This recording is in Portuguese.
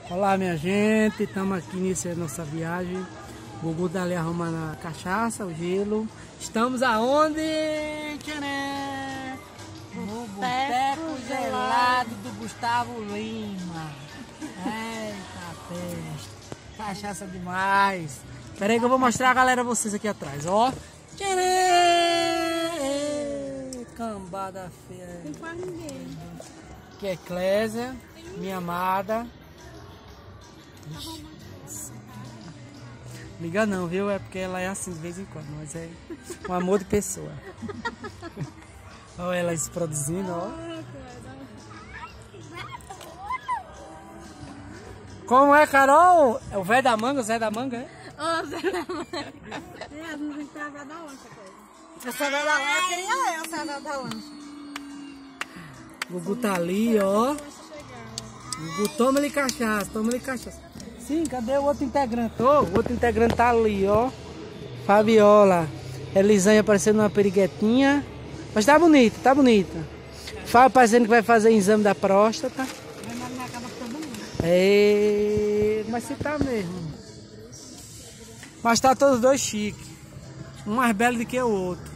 Olá, minha gente, estamos aqui iniciando nossa viagem. O Gugu tá ali arrumando a cachaça, o gelo. Estamos aonde, Tchané? No Boteco Gelado do Gustavo Lima. Eita peste, cachaça demais. Espera aí que eu vou mostrar a galera a vocês aqui atrás, ó. Tchané! Cambada feia. Não faz ninguém. Que é Clésia, minha amada. Liga não, viu? É porque ela é assim de vez em quando, mas é um amor de pessoa. Olha ela se produzindo, ó. Como é, Carol? É o velho da manga, o Zé da manga, é? Ô, Zé da manga. É, não tem que travar da lancha, coisa. Essa velha da lancha, queria eu, essa velha da lancha. O Gugu tá ali, ó. Gugu, toma-lhe cachaça, toma-lhe cachaça. Sim, cadê o outro integrante? Oh, o outro integrante tá ali, ó. Fabiola. Elisânia aparecendo numa periguetinha. Mas tá bonita, tá bonita. Fábio parecendo que vai fazer exame da próstata. Mas se tá mesmo. Mas tá todos dois chiques. Um mais belo do que o outro.